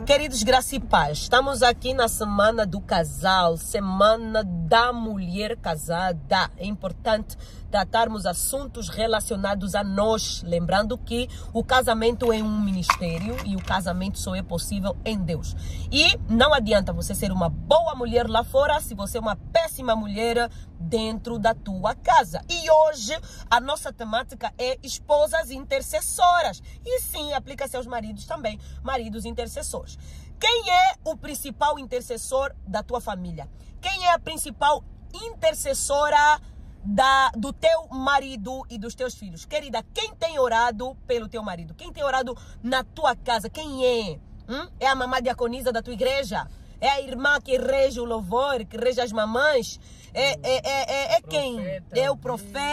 Queridos, graça e paz, estamos aqui na semana do casal, semana da mulher casada. É importante tratarmos assuntos relacionados a nós, lembrando que o casamento é um ministério e o casamento só é possível em Deus. E não adianta você ser uma boa mulher lá fora se você é uma péssima mulher dentro da tua casa. E hoje a nossa temática é esposas intercessoras. E sim, aplica-se aos maridos também, maridos intercessores. Quem é o principal intercessor da tua família? Quem é a principal intercessora do teu marido e dos teus filhos? Querida, quem tem orado pelo teu marido? Quem tem orado na tua casa? Quem é? É a mamã diaconisa da tua igreja? É a irmã que rege o louvor, que rege as mamães? É quem? É o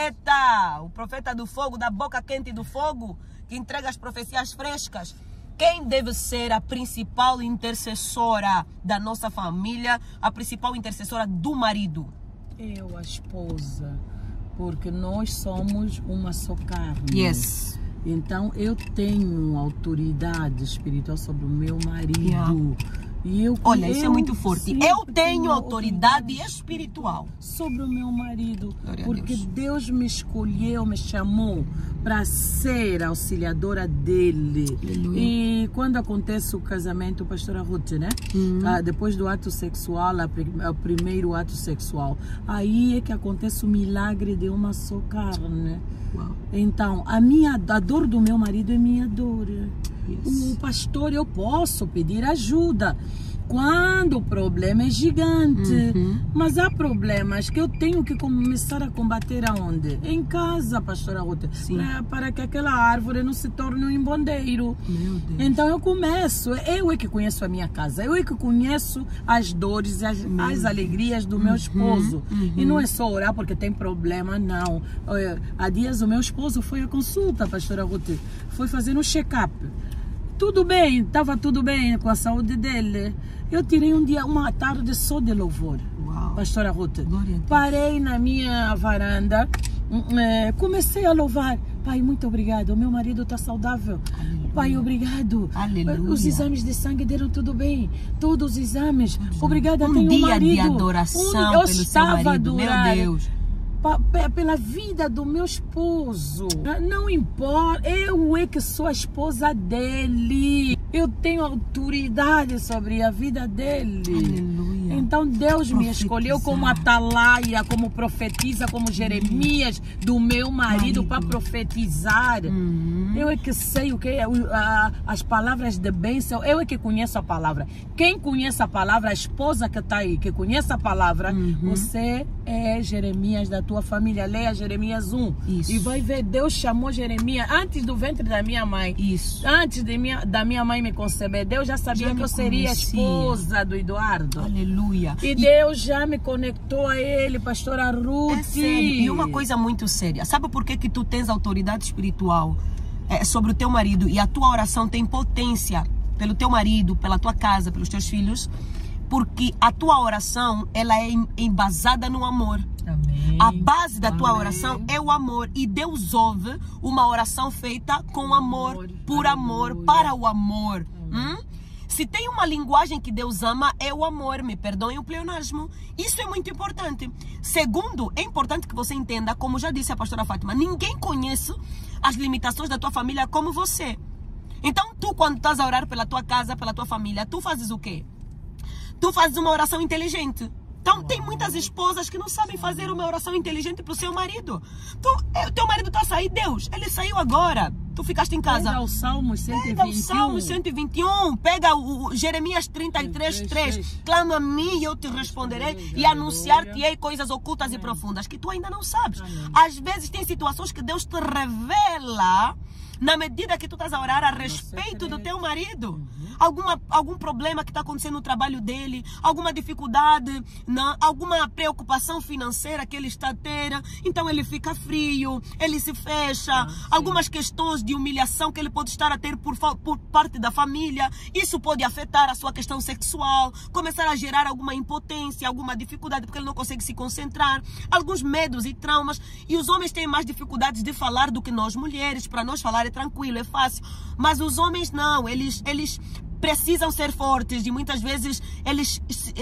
profeta do fogo, da boca quente do fogo, que entrega as profecias frescas. Quem deve ser a principal intercessora da nossa família, a principal intercessora do marido? Eu, a esposa, porque nós somos uma só carne. Yes. Então eu tenho autoridade espiritual sobre o meu marido. E olha, isso é muito forte. Eu tenho autoridade espiritual sobre o meu marido, porque Deus me escolheu, me chamou para ser auxiliadora dele. Aleluia. E quando acontece o casamento, pastora Ruth, né? Depois do ato sexual, o primeiro ato sexual, aí é que acontece o milagre de uma só carne. Uau. Então, a dor do meu marido é minha dor. O pastor, eu posso pedir ajuda quando o problema é gigante. Mas há problemas que eu tenho que começar a combater aonde? Em casa, pastora Ruth, para que aquela árvore não se torne um embandeiro. Então eu começo, eu é que conheço a minha casa, eu é que conheço as dores e as alegrias do meu esposo. E não é só orar porque tem problema, não. Há dias o meu esposo foi à consulta, pastora Ruth, foi fazer um check-up. Tudo bem, estava tudo bem com a saúde dele. Eu tirei uma tarde só de louvor. Uau. Pastora Ruth. Parei na minha varanda, comecei a louvar. Pai, muito obrigado, o meu marido está saudável. Aleluia. Pai, obrigado. Aleluia. Os exames de sangue deram tudo bem. Todos os exames. Obrigada, tenho um marido. Dia de adoração pelo seu marido, meu Deus. Pela vida do meu esposo. Não importa, eu é que sou a esposa dele. Eu tenho autoridade sobre a vida dele. Aleluia. Então Deus me escolheu como atalaia, como profetisa, como Jeremias do meu marido para profetizar. Eu é que sei o que é as palavras de bênção. Eu é que conheço a palavra. Quem conhece a palavra, a esposa que está aí, que conhece a palavra, você é Jeremias da tua família. Leia Jeremias 1. Isso. E vai ver, Deus chamou Jeremias antes do ventre da minha mãe. Isso. Antes da minha mãe me conceber, Deus já sabia que eu seria a esposa do Eduardo. Aleluia. E Deus já me conectou a ele, pastora Ruth. É sério. E uma coisa muito séria. Sabe por que tu tens autoridade espiritual sobre o teu marido e a tua oração tem potência pelo teu marido, pela tua casa, pelos teus filhos? Porque a tua oração, ela é embasada no amor. Amém. A base da tua oração é o amor. E Deus ouve uma oração feita com amor, por amor, para o amor. Se tem uma linguagem que Deus ama, é o amor. Me perdoem o pleonasmo. Isso é muito importante. Segundo, é importante que você entenda, como já disse a pastora Fátima, ninguém conhece as limitações da tua família como você. Então, tu, quando estás a orar pela tua casa, pela tua família, tu fazes o quê? Tu fazes uma oração inteligente. Então, tem muitas esposas que não sabem fazer uma oração inteligente para o seu marido. Teu marido está a sair, Deus, ele saiu agora. Tu ficaste em casa. Pega o Salmo 121. Pega o Salmo 121. Pega o Jeremias 33:3. Clama a mim e eu te responderei e anunciar-te-ei coisas ocultas e profundas que tu ainda não sabes. Às vezes tem situações que Deus te revela na medida que tu estás a orar a respeito do teu marido. Algum problema que está acontecendo no trabalho dele, alguma dificuldade, alguma preocupação financeira que ele está a ter, então ele fica frio, ele se fecha, algumas questões de humilhação que ele pode estar a ter por parte da família, isso pode afetar a sua questão sexual, começar a gerar alguma impotência, alguma dificuldade porque ele não consegue se concentrar, alguns medos e traumas, e os homens têm mais dificuldades de falar do que nós mulheres. Para nós falar é tranquilo, é fácil, mas os homens não, eles precisam ser fortes e muitas vezes eles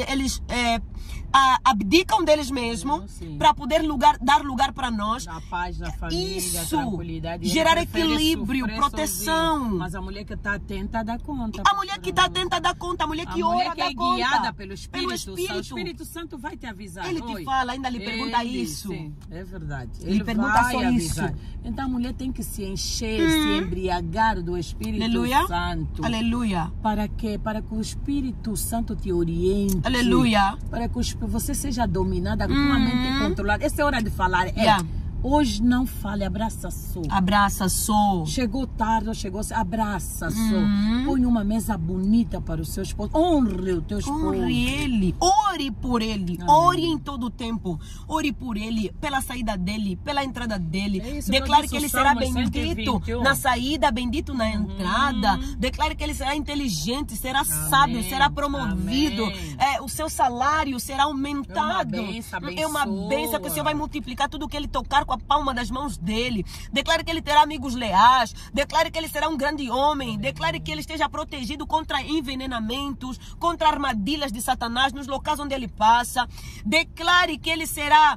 abdicam deles mesmos para poder dar lugar para nós. A paz da família, isso, tranquilidade. gerar equilíbrio, proteção. Mas a mulher que está atenta dá conta. A mulher que está atenta dá conta, a mulher que ora dá conta. Guiada pelo Espírito. O Espírito Santo vai te avisar. Ele te fala, ainda lhe pergunta isso. Sim, é verdade. Ele pergunta só avisar. Isso. Então a mulher tem que se encher, se embriagar do Espírito Santo. Aleluia. Para quê? Para que o Espírito Santo te oriente. Aleluia. Para que você seja dominada, com a mente controlada. Essa é hora de falar. Hoje não fale, abraça só. Abraça só. Chegou tarde ou chegou, abraça só. Põe uma mesa bonita para o seu esposo. Honre o teu esposo. Honre ele. Ore por ele. Amém. Ore em todo o tempo. Ore por ele, pela saída dele, pela entrada dele. Declare que ele será bendito na saída, bendito na entrada. Declare que ele será inteligente, será sábio, será promovido. O seu salário será aumentado. É uma bênção que o Senhor vai multiplicar tudo que ele tocar com a palma das mãos dele. Declare que ele terá amigos leais. Declare que ele será um grande homem. Declare que ele esteja protegido contra envenenamentos, contra armadilhas de Satanás nos locais onde ele passa. Declare que ele será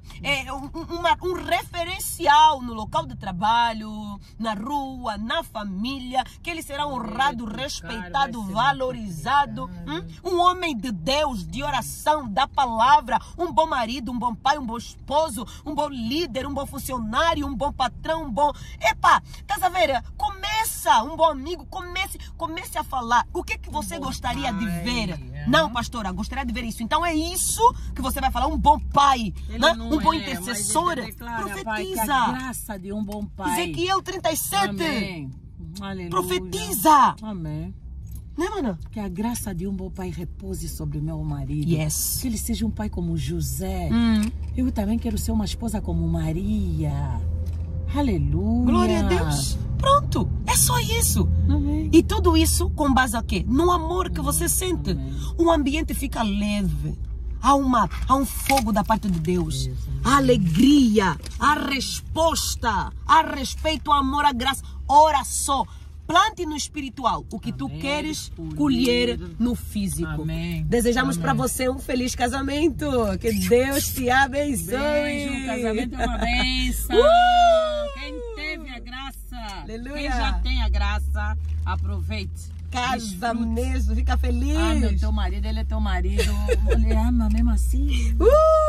um referencial no local de trabalho, na rua, na família. Que ele será honrado, respeitado, valorizado. Um homem de Deus, de oração, da palavra. Um bom marido, um bom pai, um bom esposo, um bom líder, um bom funcionário, um bom patrão, um bom... Estás a ver? Começa, um bom amigo, comece a falar. O que você gostaria de ver? Não, pastora, gostaria de ver isso. Então é isso que você vai falar, um bom pai, um bom intercessor. Profetiza. Pai, que a graça de um bom pai. Ezequiel 37. Amém. Aleluia. Profetiza. Amém. Né, mana? Que a graça de um bom pai repouse sobre o meu marido. Yes. Que ele seja um pai como José. Eu também quero ser uma esposa como Maria. Aleluia. Glória a Deus. Pronto. É só isso. Amém. E tudo isso com base a quê? No amor que você sente. Amém. O ambiente fica leve. Há um fogo da parte de Deus. A alegria, a resposta, a respeito, o amor, a graça. Ora só. Plante no espiritual o que tu queres colher no físico. Amém. Desejamos para você um feliz casamento. Que Deus te abençoe. Beijo, o casamento é uma bênção. Quem teve a graça, aleluia. Quem já tem a graça, aproveite. Casa mesmo, fica feliz. Meu teu marido, ele é teu marido. Ele ama mesmo assim.